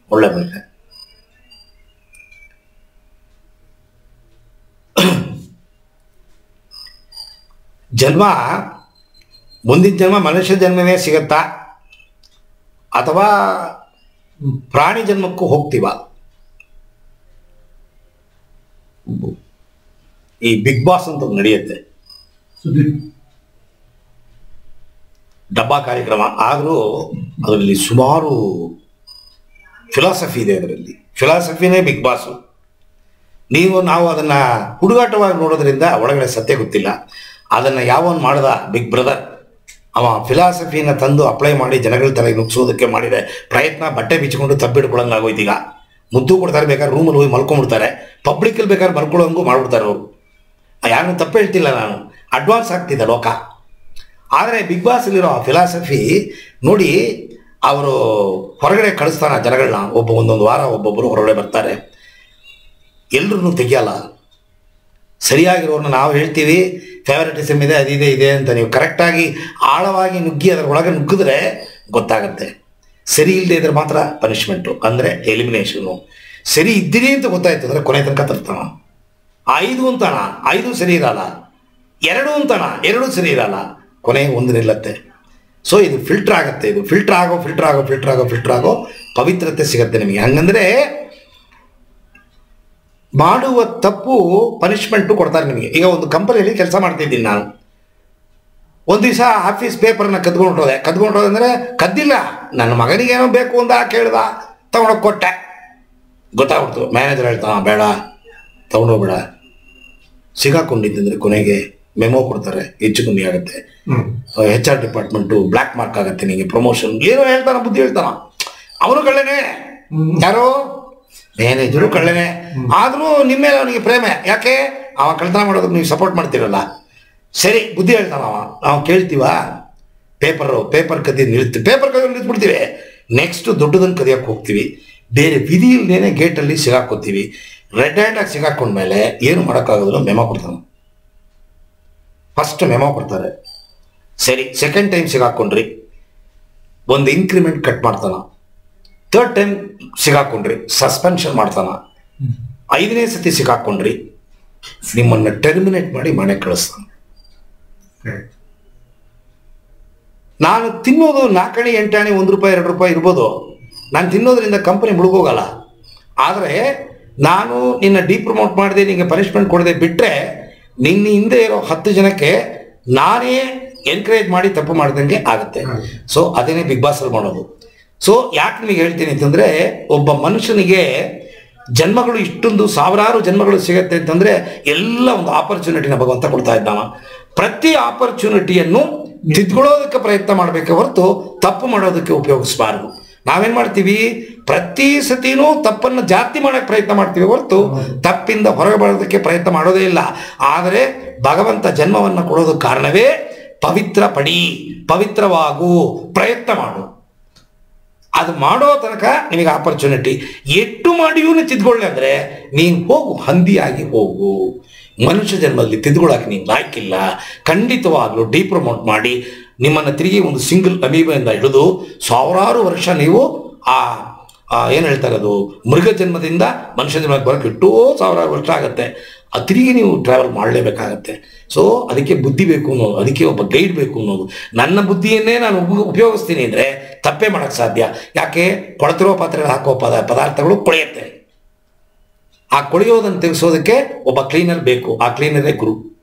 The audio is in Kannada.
ಒಳ್ಳೆ ಮನುಷ್ಯ. ಜನ್ಮ ಮುಂದಿನ ಜನ್ಮ ಮನುಷ್ಯ ಜನ್ಮವೇ ಸಿಗತ್ತಾ ಅಥವಾ ಪ್ರಾಣಿ ಜನ್ಮಕ್ಕೂ ಹೋಗ್ತೀವ? ಈ ಬಿಗ್ ಬಾಸ್ ಅಂತ ನಡೆಯುತ್ತೆ, ಡಬ್ಬಾ ಕಾರ್ಯಕ್ರಮ. ಆದರೂ ಅದರಲ್ಲಿ ಸುಮಾರು ಫಿಲಾಸಫಿ ಇದೆ. ಅದರಲ್ಲಿ ಫಿಲಾಸಫಿನೇ ಬಿಗ್ ಬಾಸು. ನಾವು ಅದನ್ನು ಹುಡುಗಾಟವಾಗಿ ನೋಡೋದ್ರಿಂದ ಒಳಗಡೆ ಸತ್ಯ ಗೊತ್ತಿಲ್ಲ. ಅದನ್ನು ಯಾವನು ಮಾಡ್ದ ಬಿಗ್ ಬ್ರದರ್, ಅವ ಫಿಲಾಸಫಿನ ತಂದು ಅಪ್ಲೈ ಮಾಡಿ ಜನಗಳ ತಲೆಗೆ ನುಗ್ಸೋದಕ್ಕೆ ಮಾಡಿದೆ ಪ್ರಯತ್ನ. ಬಟ್ಟೆ ಬಿಚ್ಚಿಕೊಂಡು ತಬ್ಬಿಡ್ಕೊಳ್ಳೋಂಗಾಗೋಯ್ತು. ಈಗ ಮುದ್ದು ಕೊಡ್ತಾರೆ, ಬೇಕಾದ್ರೆ ರೂಮಲ್ಲಿ ಹೋಗಿ ಮಲ್ಕೊಂಡ್ಬಿಡ್ತಾರೆ, ಪಬ್ಲಿಕಲ್ಲಿ ಬೇಕಾದ್ರೆ ಮಲ್ಕೊಳ್ಳೋಂಗೂ ಮಾಡ್ಬಿಡ್ತಾರೆ ಅವರು. ಯಾರನ್ನೂ ತಪ್ಪು ಹೇಳ್ತಿಲ್ಲ ನಾನು, ಅಡ್ವಾನ್ಸ್ ಆಗ್ತಿದೆ ಲೋಕ. ಆದರೆ ಬಿಗ್ ಬಾಸಲ್ಲಿರೋ ಆ ಫಿಲಾಸಫಿ ನೋಡಿ, ಅವರು ಹೊರಗಡೆ ಕಳಿಸ್ತಾನೆ ಜನಗಳನ್ನ. ಒಂದೊಂದು ವಾರ ಒಬ್ಬೊಬ್ಬರು ಹೊರಗಡೆ ಬರ್ತಾರೆ, ಎಲ್ಲರೂ ತೆಗಿಯಲ್ಲ. ಸರಿಯಾಗಿರೋರನ್ನ ನಾವು ಹೇಳ್ತೀವಿ ಫೇವರಿಟಿಸಮ್ ಇದೆ, ಅದಿದೆ ಇದೆ ಅಂತ. ನೀವು ಕರೆಕ್ಟಾಗಿ ಆಳವಾಗಿ ನುಗ್ಗಿ ಅದರ ಒಳಗೆ ನುಗ್ಗಿದ್ರೆ ಗೊತ್ತಾಗುತ್ತೆ. ಸರಿ ಇಲ್ಲದೆ ಇದ್ರೆ ಮಾತ್ರ ಪನಿಷ್ಮೆಂಟು, ಅಂದರೆ ಎಲಿಮಿನೇಷನು. ಸರಿ ಇದ್ದೀರಿ ಅಂತ ಗೊತ್ತಾಯ್ತು ಅಂದರೆ ಕೊನೆ ತನಕ ತರ್ತಾನ. 5 ಅಂತಾನ, 5 ಸರಿ ಇರಲ್ಲ. 2 ಅಂತಾನ, 2 ಸರಿ ಇರಲ್ಲ. ಕೊನೆಗೆ 1 ನಿಲ್ಲತ್ತೆ. ಸೊ ಇದು ಫಿಲ್ಟರ್ ಆಗುತ್ತೆ. ಇದು ಫಿಲ್ಟರ್ ಆಗೋ ಪವಿತ್ರತೆ ಸಿಗುತ್ತೆ ನಿಮಗೆ. ಹಂಗಂದರೆ ಮಾಡುವ ತಪ್ಪು ಪನಿಷ್ಮೆಂಟು ಕೊಡ್ತಾರೆ ನಿಮಗೆ. ಈಗ ಒಂದು ಕಂಪನಿಯಲ್ಲಿ ಕೆಲಸ ಮಾಡ್ತಿದ್ದೀನಿ ನಾನು. ಒಂದು ದಿವಸ ಆಫೀಸ್ ಪೇಪರ್ನ ಕದ್ಕೊಂಡೋದೆ ಅಂದರೆ ಕದ್ದಿಲ್ಲ, ನನ್ನ ಮಗನಿಗೇನೋ ಬೇಕು ಅಂತ ಕೇಳ್ದ, ತಗೊಂಡೋಗಿ ಕೊಟ್ಟೆ. ಗೊತ್ತಾಗ್ಬಿಡ್ತು. ಮ್ಯಾನೇಜರ್ ಹೇಳ್ತಾನ ಬೇಡ ತಗೊಂಡೋಗ್ಬೇಡ. ಸಿಗಾಕೊಂಡಿದ್ದಂದ್ರೆ ಕೊನೆಗೆ ಮೆಮೊ ಕೊಡ್ತಾರೆ, ಹೆಚ್ಚು ಕಮ್ಮಿ ಆಗುತ್ತೆ. HR ಡಿಪಾರ್ಟ್ಮೆಂಟು ಬ್ಲ್ಯಾಕ್ ಮಾರ್ಕ್ ಆಗುತ್ತೆ, ನಿಮಗೆ ಪ್ರಮೋಷನ್ ಏನೋ ಹೇಳ್ತಾನ, ಬುದ್ಧಿ ಹೇಳ್ತಾನ. ಅವನು ಕಳ್ಳನೇ, ಯಾರೋ ಮ್ಯಾನೇಜರು ಕಳ್ಳನೇ. ಆದರೂ ನಿಮ್ಮ ಮೇಲೆ ಅವನಿಗೆ ಪ್ರೇಮ. ಯಾಕೆ? ಅವ ಕಳ್ತನ ಮಾಡೋದಕ್ಕೆ ನೀವು ಸಪೋರ್ಟ್ ಮಾಡ್ತೀರಲ್ಲ. ಸರಿ, ಬುದ್ಧಿ ಹೇಳ್ತಾನ ಅವ. ನಾವು ಕೇಳ್ತೀವ? ಪೇಪರ್ ಕದಿಯೋದು ನಿಲ್ಲಿಸ್ಬಿಡ್ತೀವಿ. ನೆಕ್ಸ್ಟ್ ದೊಡ್ಡದನ್ನು ಕದಿಯೋಕ್ಕೆ ಹೋಗ್ತೀವಿ. ಬೇರೆ ವಿಧಿ ಇಲ್ಲದೇನೆ ಗೇಟಲ್ಲಿ ಸಿಗಾಕೋತೀವಿ. ರೆಡ್ ಹ್ಯಾಂಡಾಗಿ ಸಿಗಾಕೊಂಡ್ಮೇಲೆ ಏನು ಮಾಡೋಕ್ಕಾಗೋದಿಲ್ಲ, ಮೆಮೊ ಕೊಡ್ತಾನೆ. ಫಸ್ಟ್ ಮೆಮೊ ಕೊಡ್ತಾರೆ. ಸರಿ, ಸೆಕೆಂಡ್ ಟೈಮ್ ಸಿಗಾಕೊಂಡ್ರಿ, ಒಂದು ಇನ್ಕ್ರಿಮೆಂಟ್ ಕಟ್ ಮಾಡ್ತಾನ. 3rd ಟೈಮ್ ಸಿಗಾಕೊಂಡ್ರಿ, ಸಸ್ಪೆನ್ಷನ್ ಮಾಡ್ತಾನ. 5ನೇ ಸತಿ ಸಿಗಾಕೊಂಡ್ರಿ, ನಿಮ್ಮನ್ನು ಟರ್ಮಿನೇಟ್ ಮಾಡಿ ಮನೆ ಕಳಿಸ್ತಾನೆ. ನಾನು ತಿನ್ನೋದು 4 ಆಣೆ 8 ಆಣೆ ₹1 ₹2 ಇರ್ಬೋದು. ನಾನು ತಿನ್ನೋದ್ರಿಂದ ಕಂಪನಿ ಮುಳುಗೋಗಲ್ಲ. ಆದರೆ ನಾನು ನಿನ್ನ ಡಿಪ್ರಮೋಟ್ ಮಾಡದೆ, ನಿಮಗೆ ಪನಿಷ್ಮೆಂಟ್ ಕೊಡದೆ ಬಿಟ್ಟರೆ, ನಿನ್ನ ಹಿಂದೆ ಇರೋ 10 ಜನಕ್ಕೆ ನಾನೇ ಎನ್ಕರೇಜ್ ಮಾಡಿ ತಪ್ಪು ಮಾಡ್ದಂಗೆ ಆಗುತ್ತೆ. ಸೊ ಅದೇನೇ ಬಿಗ್ ಬಾಸಲ್ಲಿ ಮಾಡೋದು. ಸೊ ಯಾಕೆ ನಿಮಗೆ ಹೇಳ್ತೀನಿ ಅಂತಂದರೆ, ಒಬ್ಬ ಮನುಷ್ಯನಿಗೆ ಜನ್ಮಗಳು ಇಷ್ಟೊಂದು ಸಾವಿರಾರು ಜನ್ಮಗಳು ಸಿಗುತ್ತೆ ಅಂತಂದರೆ ಎಲ್ಲ ಒಂದು ಆಪರ್ಚುನಿಟಿನ ಭಗವಂತ ಕೊಡ್ತಾ ಇದ್ದಾನ. ಪ್ರತಿ ಆಪರ್ಚುನಿಟಿಯನ್ನು ತಿದ್ಕೊಳ್ಳೋದಕ್ಕೆ ಪ್ರಯತ್ನ ಮಾಡಬೇಕೆ ಹೊರತು ತಪ್ಪು ಮಾಡೋದಕ್ಕೆ ಉಪಯೋಗಿಸಬಾರ್ದು. ನಾವೇನು ಮಾಡ್ತೀವಿ, ಪ್ರತಿ ಸತಿನೂ ತಪ್ಪನ್ನು ಜಾಸ್ತಿ ಮಾಡೋಕ್ಕೆ ಪ್ರಯತ್ನ ಮಾಡ್ತೀವಿ ಹೊರತು ತಪ್ಪಿಂದ ಹೊರಗೆ ಬರೋದಕ್ಕೆ ಪ್ರಯತ್ನ ಮಾಡೋದೇ ಇಲ್ಲ. ಆದರೆ ಭಗವಂತ ಜನ್ಮವನ್ನು ಕೊಡೋದಕ್ಕೆ ಕಾರಣವೇ ಪವಿತ್ರವಾಗು, ಪ್ರಯತ್ನ ಮಾಡು. ಅದು ಮಾಡೋ ತನಕ ನಿಮಗೆ ಆಪರ್ಚುನಿಟಿ. ಎಷ್ಟು ಮಾಡಿಯೂ ತಿದ್ಕೊಳ್ಳಿ ಅಂದರೆ ನೀನು ಹೋಗು, ಹಂದಿಯಾಗಿ ಹೋಗು. ಮನುಷ್ಯ ಜನ್ಮದಲ್ಲಿ ತಿದ್ಕೊಳ್ಳೋಕೆ ನೀನು ಲಾಯ್ಕಿಲ್ಲ. ಖಂಡಿತವಾಗಲೂ ಡಿಪ್ರಮೋಟ್ ಮಾಡಿ ನಿಮ್ಮನ್ನು ತಿರುಗಿ ಒಂದು ಸಿಂಗಲ್ ಅಮೀಬೆಯಿಂದ ಹಿಡಿದು ಸಾವಿರಾರು ವರ್ಷ ನೀವು ಏನು ಹೇಳ್ತಾರೆ, ಅದು ಮೃಗ ಜನ್ಮದಿಂದ ಮನುಷ್ಯ ಜನ್ಮಕ್ಕೆ ಬರೋಕ್ಕೆ ಎಷ್ಟೋ ಸಾವಿರಾರು ವರ್ಷ ಆಗುತ್ತೆ. ತಿರುಗಿ ನೀವು ಟ್ರಾವೆಲ್ ಮಾಡಲೇಬೇಕಾಗತ್ತೆ. ಸೊ ಅದಕ್ಕೆ ಬುದ್ಧಿ ಬೇಕು ಅನ್ನೋದು, ಅದಕ್ಕೆ ಒಬ್ಬ ಗೈಡ್ ಬೇಕು ಅನ್ನೋದು. ನನ್ನ ಬುದ್ಧಿಯನ್ನೇ ನಾನು ಉಪಯೋಗಿಸ್ತೀನಿ ಅಂದರೆ ತಪ್ಪೇ ಮಾಡೋಕ್ಕೆ ಸಾಧ್ಯ. ಯಾಕೆ? ಕೊಳತಿರೋ ಪಾತ್ರೆಗೆ ಹಾಕೋ ಪದಾರ್ಥಗಳು ಕೊಳೆಯುತ್ತೆ. ಆ ಕೊಳೆಯೋದನ್ನು ತೆಗೆಸೋದಕ್ಕೆ ಒಬ್ಬ ಕ್ಲೀನರ್ ಬೇಕು. ಆ ಕ್ಲೀನರೇ ಗುರು.